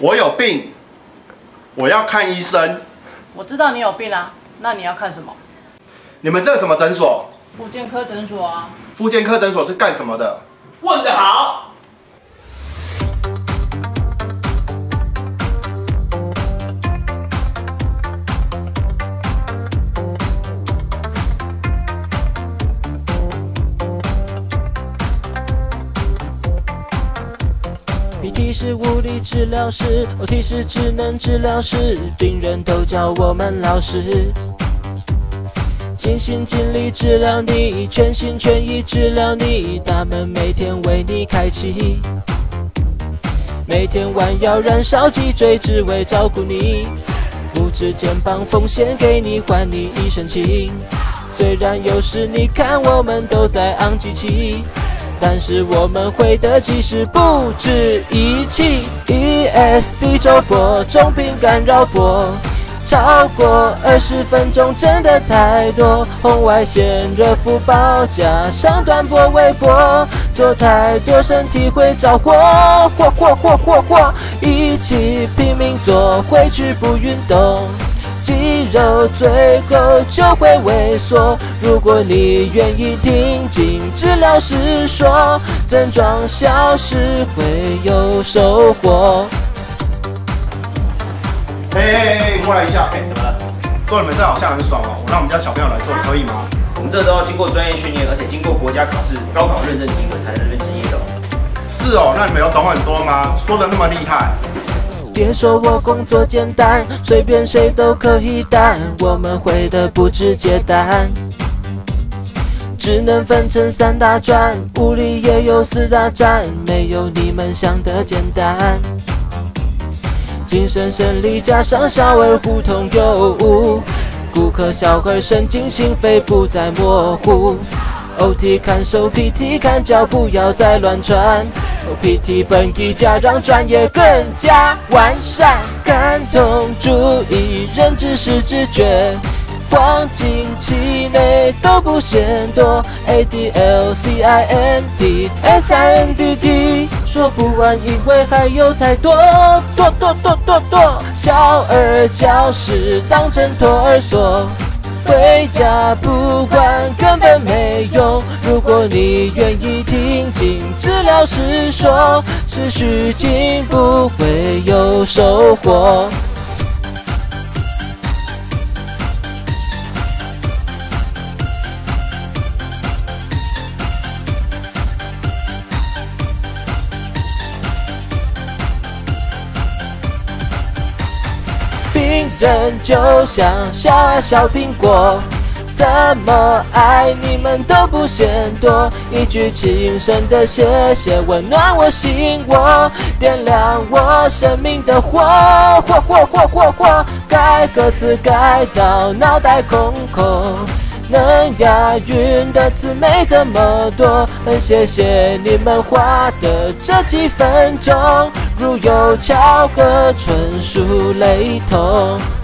我有病，我要看医生。 我知道你有病啊，那你要看什么？ 你们这什么诊所？ 复健科诊所啊。 复健科诊所是干什么的？ 问得好。 PT 是物理治疗师 ，OT 是职能治疗师，病人都叫我们老师。尽心尽力治疗你，全心全意治疗你，大门每天为你开启。每天弯腰燃烧脊椎，只为照顾你。五指肩膀奉献给你，还你一身轻。虽然有时你看我们都在昂机器。 但是我们会的其实不止一起 ，ESD 周波重病干扰波，超过20分钟真的太多，红外线、热敷包加上短波、微波，做太多身体会着火，一起拼命做，回去不运动。 肌肉最后就会萎缩。如果你愿意听进治疗师说，症状消失会有收获。 嘿，过来一下。 怎么了？ 做你们这好像很爽哦，我让我们家小朋友来做，可以吗？ 我们这都要经过专业训练，而且经过国家考试、高考认证及格才能任职业的。是哦，那你们有懂很多吗？说的那么厉害。 别说我工作简单，随便谁都可以担。我们会的不止接单，只能分成3大专，物理也有4大站，没有你们想的简单。精神生理加上小儿互通有无，骨科小儿神经心肺不再模糊。OT 看手 ，PT 看脚，不要再乱传。 PT 本意加让专业更加完善，感动注意认知是直觉，黄金期内都不嫌多。ADLCIMD，SINDT 说不完，因为还有太多。小儿教室当成托儿所。 回家不管根本没用。如果你愿意听进治疗师说，持续进步会有收获。病人就像小苹果，怎么爱你们都不嫌多。一句轻声的谢谢，温暖我心窝，点亮我生命的火。改歌词改到脑袋空空，能押韵的词没这么多。很谢谢你们花的这几分钟。 如有巧合，纯属雷同。